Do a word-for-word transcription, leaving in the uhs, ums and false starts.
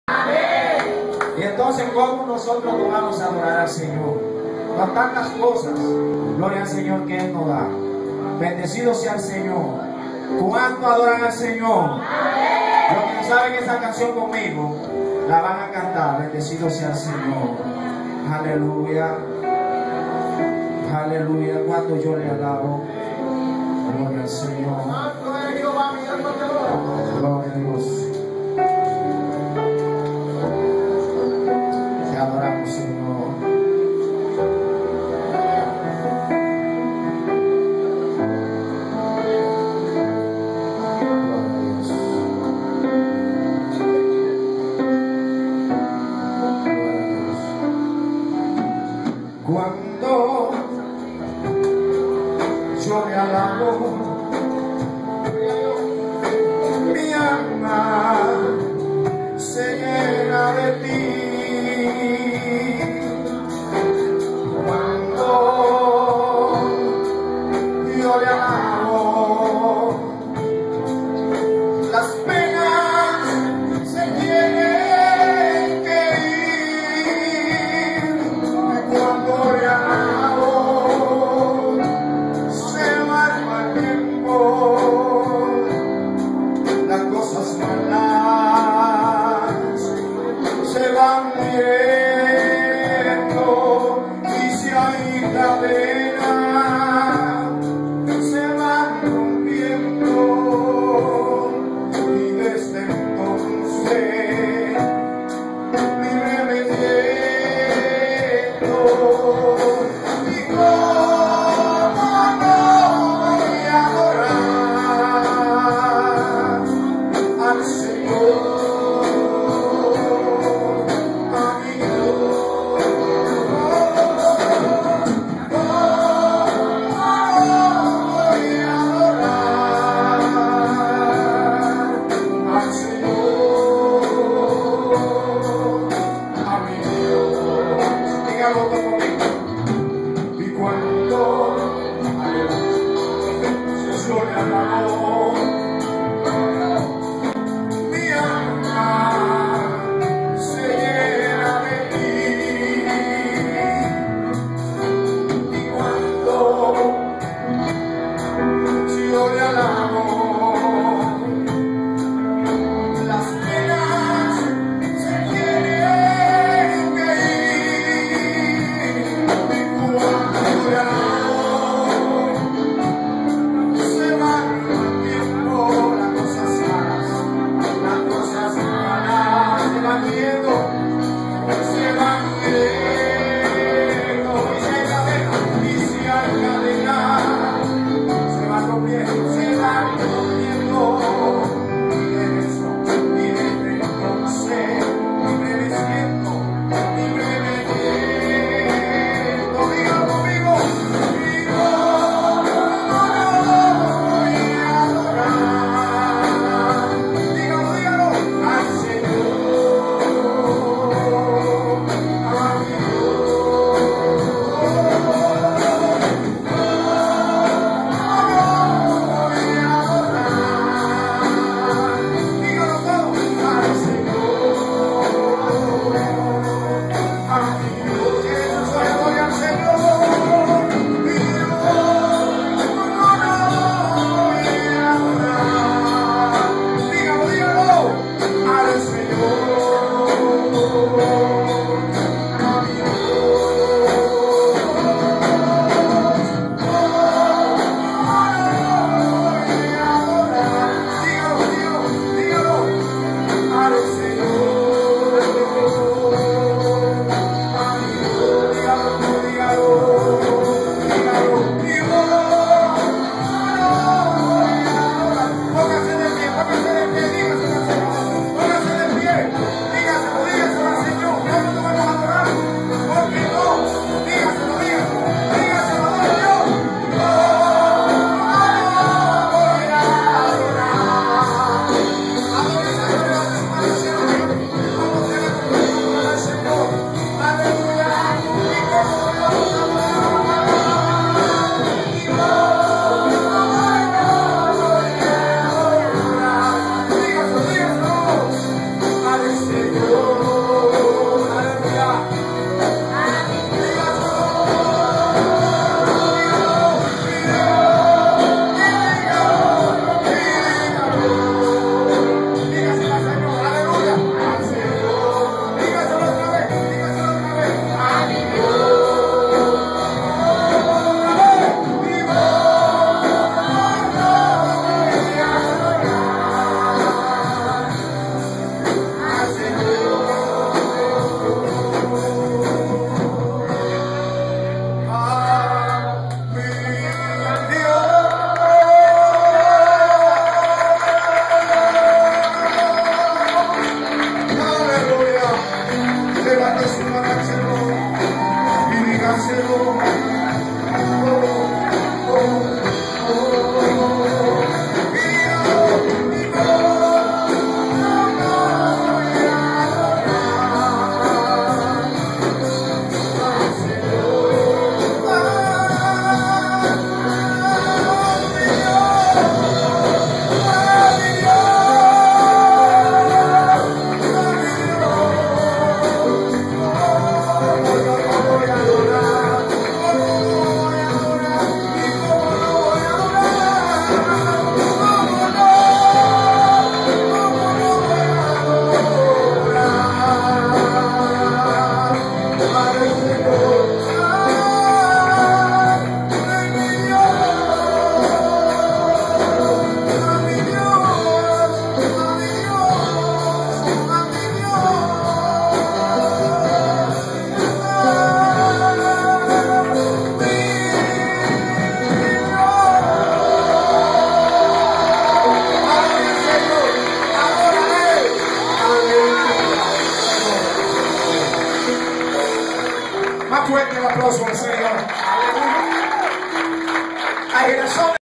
Y entonces, ¿cómo nosotros no vamos a adorar al Señor? Con tantas cosas, gloria al Señor que Él nos da. Bendecido sea el Señor. ¿Cuánto adoran al Señor? Los que no saben esa canción conmigo, la van a cantar. Bendecido sea el Señor. Aleluya. Aleluya. Cuando yo le alabo, gloria al Señor. Gloria a Dios. Te adoramos, Señor. Cuando yo le alabo, mi alma se llena de ti. Cuando yo le alabo, las penas se tienen que ir. Cuando le alabo, se va el tiempo, las cosas malas se van yendo, y si hay cadenas se van rompiendo, y desde entonces libre me siento. Y cómo no voy a adorar al Señor, a mi Dios. Cómo no voy a adorar al Señor, a mi Dios. Dígalo todo conmigo. Y cuando yo le alabo, mi alma se llena de ti. Y cuando yo le alabo, las penas se tienen que ir. Y cuando le alabo, se van el tiempo, las cosas malas, las cosas malas se van yendo, se van yendo. Y si hay cadena, y si hay cadena, se van rompiendo, se van rompiendo. Y de eso, y desde entonces, libre me siento, libre me siento. Diga conmigo, digo, no voy a adorar. Dígalo, dígalo, al Señor, Más fuerte el aplauso al Señor. Hay razón.